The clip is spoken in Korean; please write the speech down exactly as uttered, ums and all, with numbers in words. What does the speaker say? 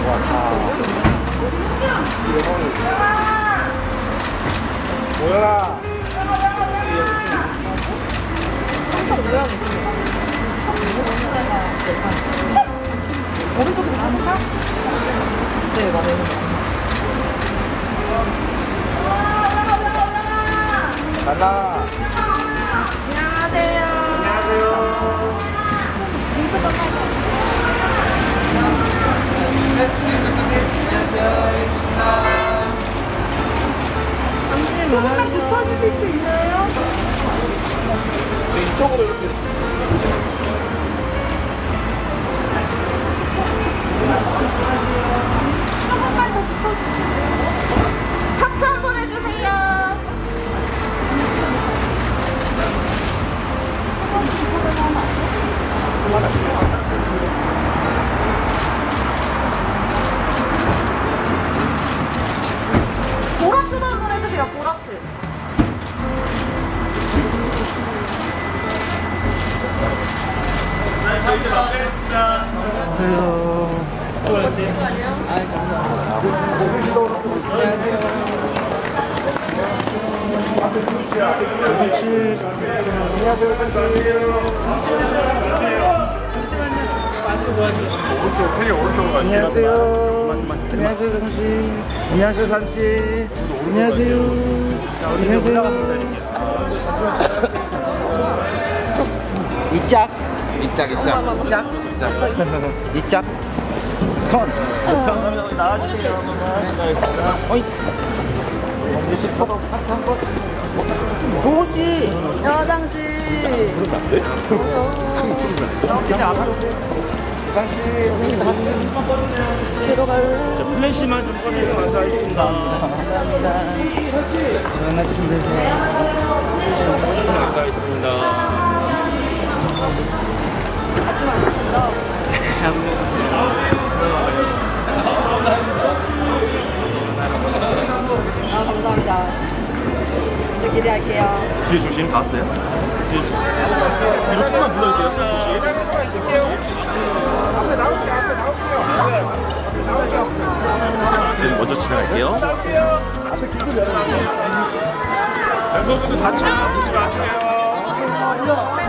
뭐야? 오른쪽으로 가볼까? 네, 맞아요. 갈라. 안녕하세요. 안녕하세요. 조금만 붙어주실 수 있나요? 네, 이쪽으로 이렇게. 조금만 더 붙어주세요. 탑수 한번 해주세요. 보라트도 한번 해주세요. 보라트. 네, 자, 이제 마무리하겠습니다. 안녕하세요. 오른쪽, 팬이 오른쪽으로 안녕하세요. 안녕하세요, 정씨. 안녕하세요, 산씨. 안녕하세요. 안녕하세요. 이짝. 이짝 이짝 이짝. 이짝 이짝. 턴. 턴. 나와주세요. 어이. 정씨 턱. 한번. 도시. 여장씨. 그러면 안 돼? 그냥 안 하는데. 산씨. 뒤로 갈래? 플래시만 좀 꺼내서 감사하겠습니다. 감사합니다. 좋은 아침 되세요. 감사하겠습니다. 아침 안 먹었죠? 아, 감사합니다. 이제 기대할게요. 뒤에 조심 다 왔어요? 뒤에 뒤로 조금만 물러주세요. 조심. 앞에 나올게요. 앞에 나올게요. 앞에 나올게요. 지금 먼저 지나갈게요. 앞에 기술이 멤버분들 다쳐요. 보지 마세요.